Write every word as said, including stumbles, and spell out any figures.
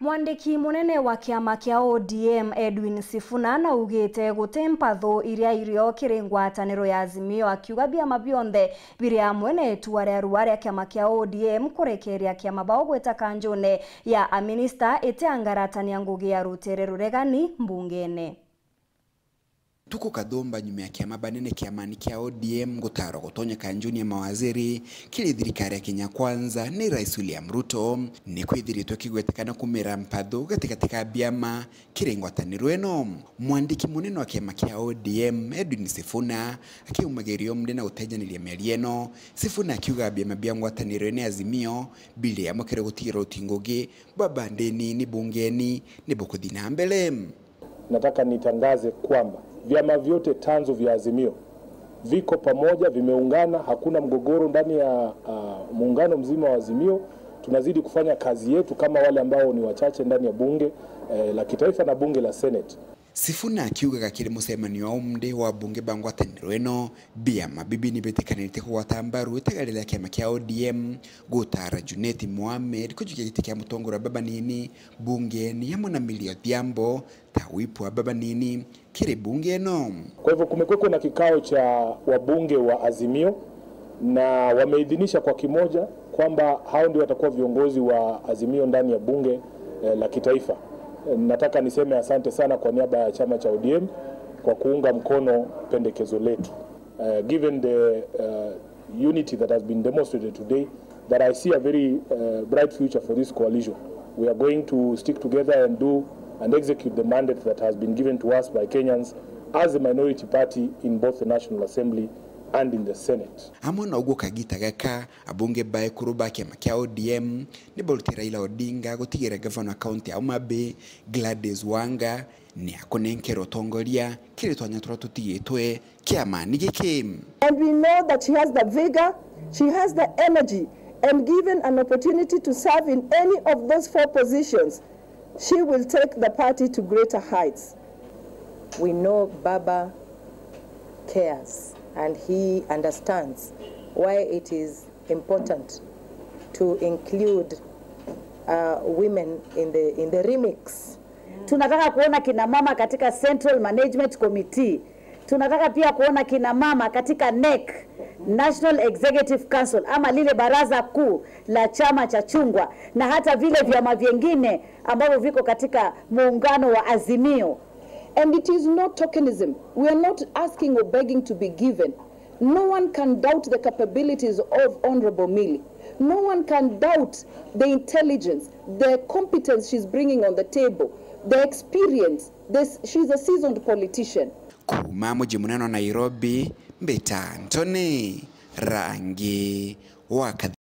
Mwandiki munene wa kiama kia O D M Edwin Sifuna na ugite gutempatho iria irio kiringwataniro ya Azimio akiuga biama bionthe biri amwe na itua ria ruaria kiama kia O D M kurekeria kiama bao gweta kanjune ya a minister itiangaratania ngugi ya rutere ruregani mbungene. Tuko kadomba nyuma ya kiama banene kiamani kia O D M gutaro gutonya kanjuni ya mawaziri kili thirikari ya Kenya Kwanza ni Rais William Ruto ni kwithiritwe kigwetekana kumira mpatho gatikatika biama kiringwataniro eno. Mwandiki munene wa kiama kia O D M Edwin Sifuna akiumagerio mdena utajaniria mieri eno. Sifuna akiuga biama bia ngwataniro ene Azimio bili ya mwakere gutira utingogi baba ndeni ni bungeni ni bukuthina mbele. Nataka nitangaze kwamba vyama vyote tanzu vya Azimio viko pamoja, vimeungana, hakuna mgogoro ndani ya uh, muungano mzima wa Azimio. Tunazidi kufanya kazi yetu kama wale ambao ni wachache ndani ya bunge eh, la kitaifa na bunge la Senate. Sifuna akiuga gakiri musemani wa umde wa bunge bangwataniro eno biama bibini betekanirite kuwatambaru itegarira kiama kia O D M gutara Junet Mohamed kujukia giti kia mutongora baba nini bungeni ya mwana Millie Odhiambo tawipu wa baba nini kiri bunge eno. Kwa hivyo kumekuwa na kikao cha wabunge wa Azimio na wameidhinisha kwa kimoja kwamba hao ndio watakuwa viongozi wa Azimio ndani ya bunge eh, la kitaifa. Nataka niseme asante sana kwa niaba ya chama cha O D M kwa kuunga mkono pendekezo letu. Uh, given the uh, unity that has been demonstrated today, that I see a very uh, bright future for this coalition. We are going to stick together and do and execute the mandate that has been given to us by Kenyans as a minority party in both the National Assembly and in the Senate. Amona ugo kagita gaka abunge bae kuruba kiama kia O D M ni bolti Raila Odinga gutigera governor county ya Homa Bay Gladys Wanga ni akonenkero tongoria kiri twanyatwa tutigitwe kiama ni giki. And we know that she has the vigor, she has the energy, and given an opportunity to serve in any of those four positions, she will take the party to greater heights. We know Baba cares and he understands why it is important to include uh, women in the in the remix. Tunataka kuona kina mama katika Central Management Committee. Tunataka pia kuona kina mama katika N E C, National Executive Council, ama lile baraza kuu la chama cha chungwa, na hata vile vyama vingine ambavyo viko katika muungano wa Azimio. And it is not tokenism. We are not asking or begging to be given. No one can doubt the capabilities of Honorable Millie. No one can doubt the intelligence, the competence she's bringing on the table, the experience. This, she's a seasoned politician. Kuma mji munene wa Nairobi, Mbeta Antony, Rangi Waka.